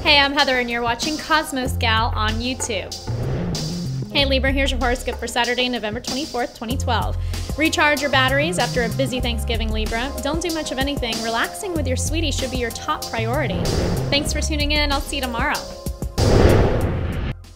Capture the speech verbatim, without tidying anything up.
Hey, I'm Heather and you're watching Cosmos Gal on YouTube. Hey Libra, here's your horoscope for Saturday, November twenty-fourth, twenty twelve. Recharge your batteries after a busy Thanksgiving, Libra. Don't do much of anything. Relaxing with your sweetie should be your top priority. Thanks for tuning in. I'll see you tomorrow.